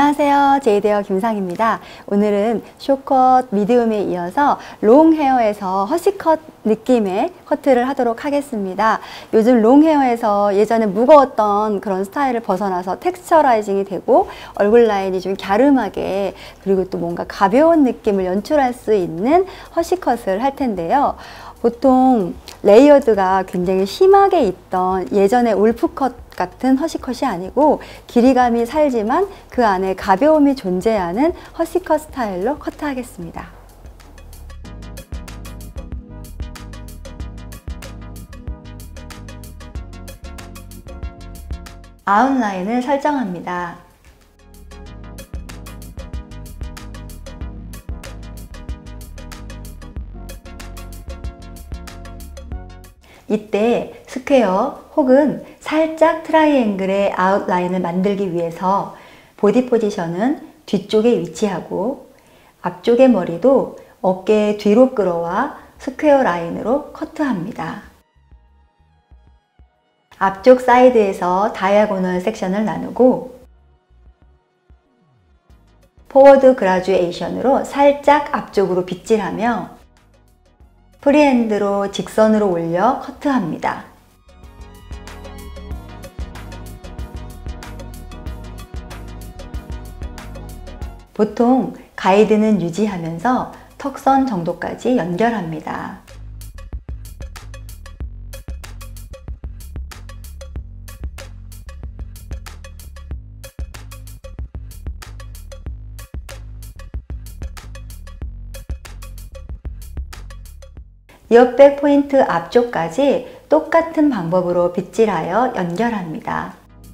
안녕하세요. 제이데어 김상입니다. 오늘은 숏컷 미디움에 이어서 롱 헤어에서 허쉬컷 느낌의 커트를 하도록 하겠습니다. 요즘 롱 헤어에서 예전에 무거웠던 그런 스타일을 벗어나서 텍스처라이징이 되고 얼굴 라인이 좀 갸름하게 그리고 또 뭔가 가벼운 느낌을 연출할 수 있는 허쉬컷을 할 텐데요. 보통 레이어드가 굉장히 심하게 있던 예전의 울프컷 같은 허쉬컷이 아니고 길이감이 살지만 그 안에 가벼움이 존재하는 허쉬컷 스타일로 커트하겠습니다. 아웃라인을 설정합니다. 이때 스퀘어 혹은 살짝 트라이앵글의 아웃라인을 만들기 위해서 보디 포지션은 뒤쪽에 위치하고 앞쪽의 머리도 어깨 뒤로 끌어와 스퀘어 라인으로 커트합니다. 앞쪽 사이드에서 다이아고널 섹션을 나누고 포워드 그라듀에이션으로 살짝 앞쪽으로 빗질하며 프리핸드로 직선으로 올려 커트합니다. 보통 가이드는 유지하면서 턱선 정도까지 연결합니다. 이어백 포인트 앞쪽까지 똑같은 방법으로 빗질하여 연결합니다.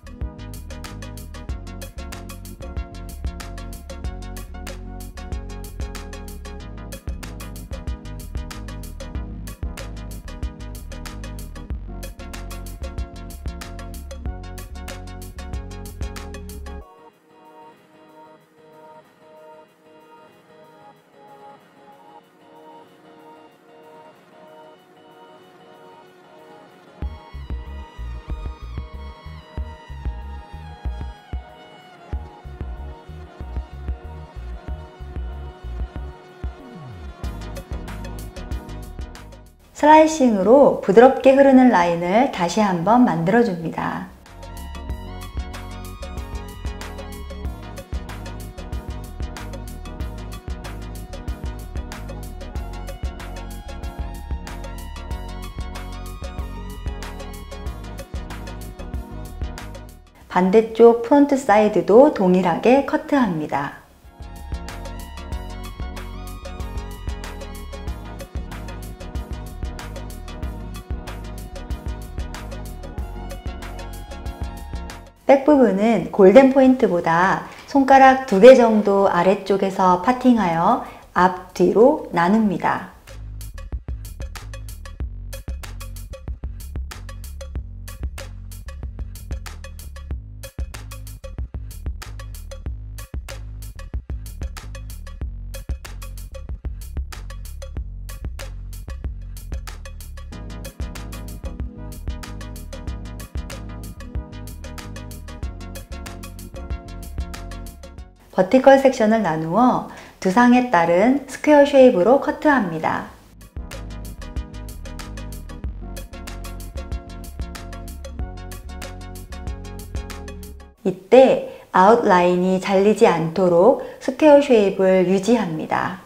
슬라이싱으로 부드럽게 흐르는 라인을 다시 한번 만들어줍니다. 반대쪽 프론트 사이드도 동일하게 커트합니다. 백 부분은 골든 포인트보다 손가락 2개 정도 아래쪽에서 파팅하여 앞, 뒤로 나눕니다. 버티컬 섹션을 나누어 두상에 따른 스퀘어 쉐입으로 커트합니다. 이때 아웃라인이 잘리지 않도록 스퀘어 쉐입을 유지합니다.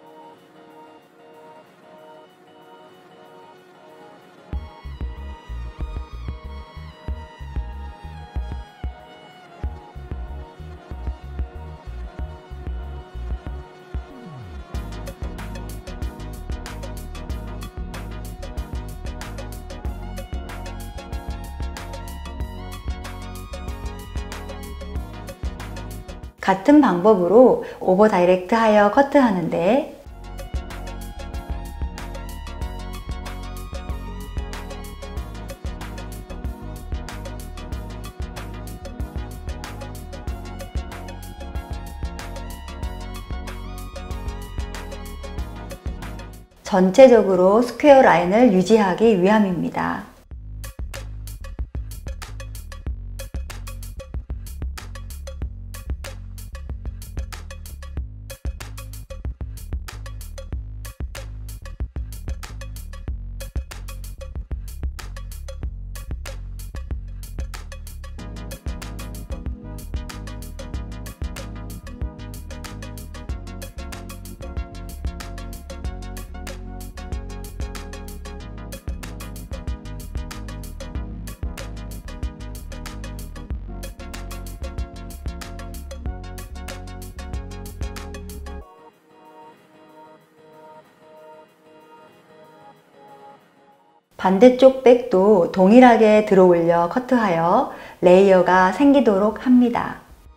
같은 방법으로 오버 다이렉트 하여 커트하는데 전체적으로 스퀘어 라인을 유지하기 위함입니다. 반대쪽 백도 동일하게 들어 올려 커트하여 레이어가 생기도록 합니다.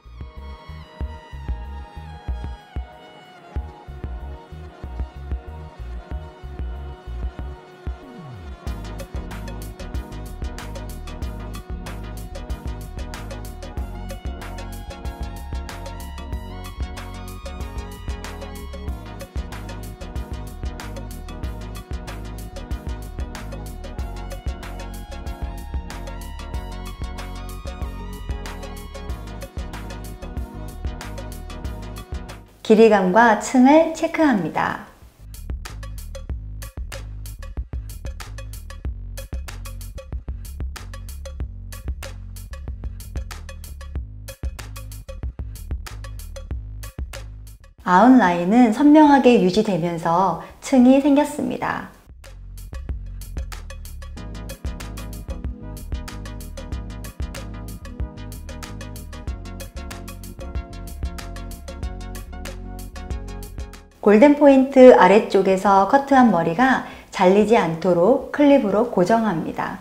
길이감과 층을 체크합니다. 아웃라인은 선명하게 유지되면서 층이 생겼습니다. 골든 포인트 아래쪽에서 커트한 머리가 잘리지 않도록 클립으로 고정합니다.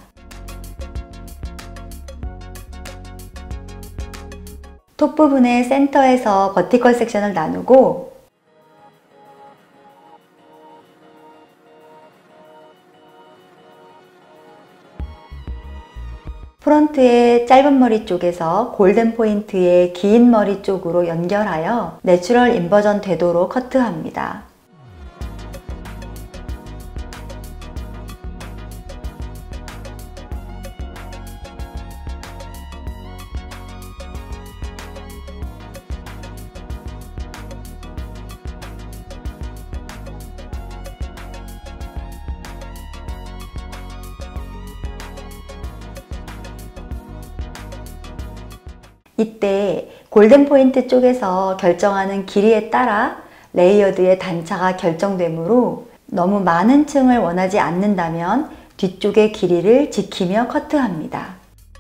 톱 부분의 센터에서 버티컬 섹션을 나누고 프론트의 짧은 머리 쪽에서 골든 포인트의 긴 머리 쪽으로 연결하여 내추럴 인버전 되도록 커트합니다. 이때 골든 포인트 쪽에서 결정하는 길이에 따라 레이어드의 단차가 결정되므로 너무 많은 층을 원하지 않는다면 뒤쪽의 길이를 지키며 커트합니다.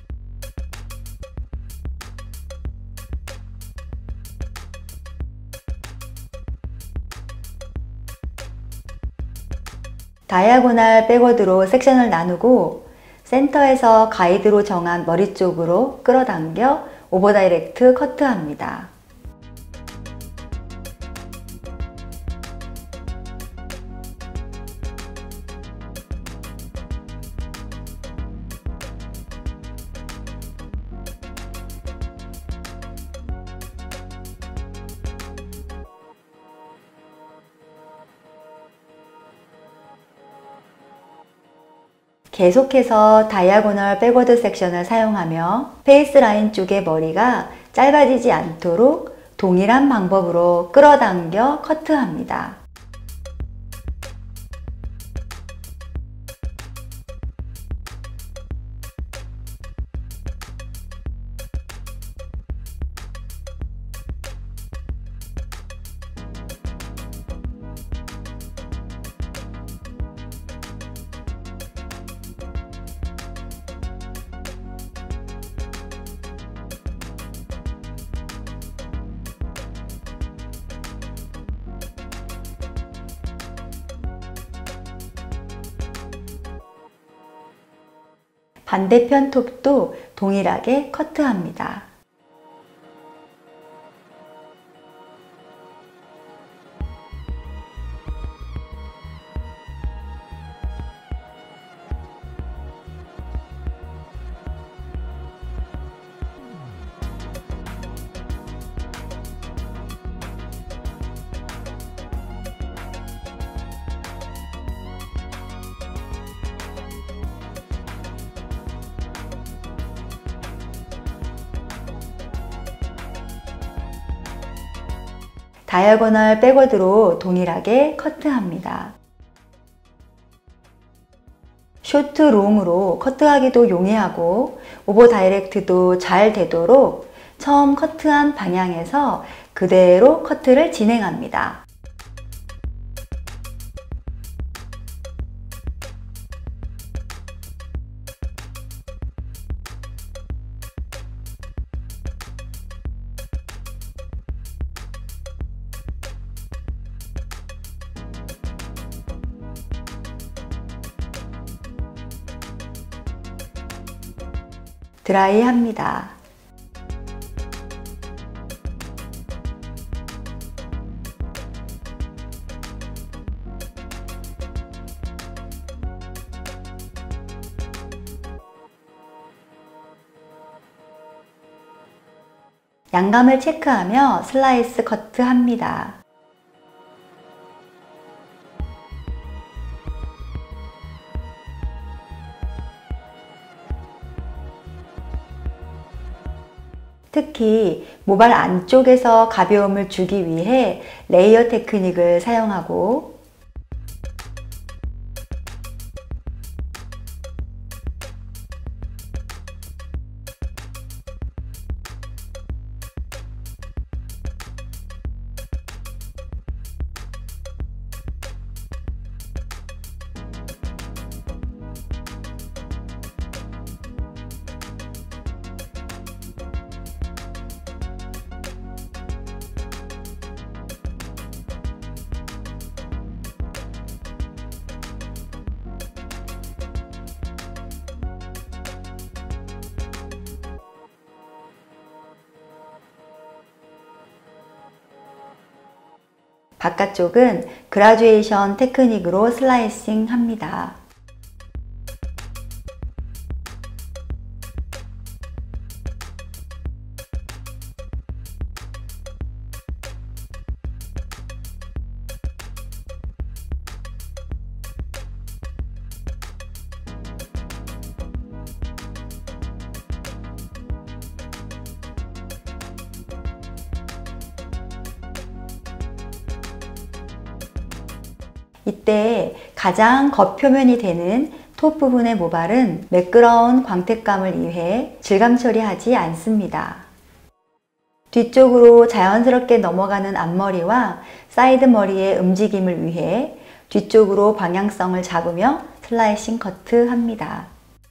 다이아고날 백워드로 섹션을 나누고 센터에서 가이드로 정한 머리 쪽으로 끌어당겨 오버 다이렉트 커트합니다. 계속해서 다이아고널 백워드 섹션을 사용하며 페이스 라인 쪽의 머리가 짧아지지 않도록 동일한 방법으로 끌어당겨 커트합니다. 반대편 톱도 동일하게 커트합니다. 다이아고널 백워드로 동일하게 커트합니다. 쇼트 롱으로 커트하기도 용이하고 오버 다이렉트도 잘 되도록 처음 커트한 방향에서 그대로 커트를 진행합니다. 드라이합니다. 양감을 체크하며 슬라이스 커트합니다. 특히 모발 안쪽에서 가벼움을 주기 위해 레이어 테크닉을 사용하고 바깥쪽은 그라듀에이션 테크닉으로 슬라이싱 합니다. 이때 가장 겉표면이 되는 톱 부분의 모발은 매끄러운 광택감을 위해 질감 처리하지 않습니다. 뒤쪽으로 자연스럽게 넘어가는 앞머리와 사이드 머리의 움직임을 위해 뒤쪽으로 방향성을 잡으며 슬라이싱 커트합니다.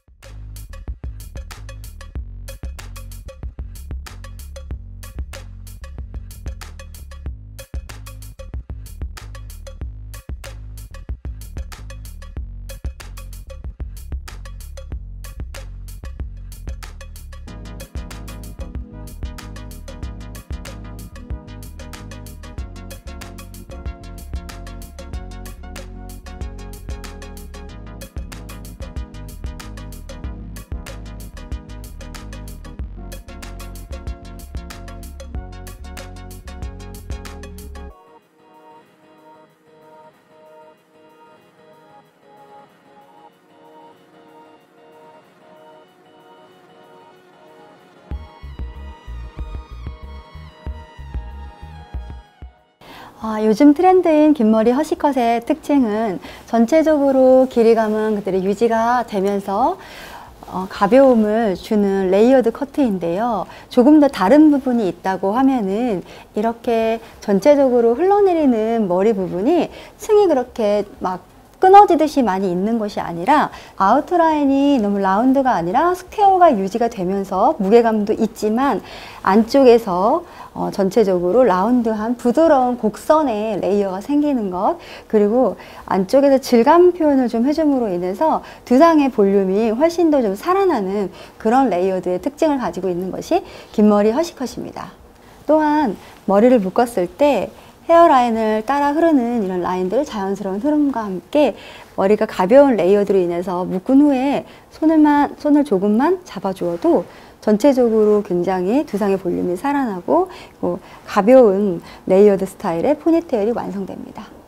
요즘 트렌드인 긴머리 허쉬컷의 특징은 전체적으로 길이감은 그대로 유지가 되면서 가벼움을 주는 레이어드 커트인데요. 조금 더 다른 부분이 있다고 하면은 이렇게 전체적으로 흘러내리는 머리 부분이 층이 그렇게 막 끊어지듯이 많이 있는 것이 아니라 아우트라인이 너무 라운드가 아니라 스퀘어가 유지가 되면서 무게감도 있지만 안쪽에서 전체적으로 라운드한 부드러운 곡선의 레이어가 생기는 것, 그리고 안쪽에서 질감 표현을 좀 해줌으로 인해서 두상의 볼륨이 훨씬 더 좀 살아나는 그런 레이어드의 특징을 가지고 있는 것이 긴머리 허쉬컷입니다. 또한 머리를 묶었을 때 헤어라인을 따라 흐르는 이런 라인들, 자연스러운 흐름과 함께 머리가 가벼운 레이어드로 인해서 묶은 후에 손을 조금만 잡아주어도 전체적으로 굉장히 두상의 볼륨이 살아나고 가벼운 레이어드 스타일의 포니테일이 완성됩니다.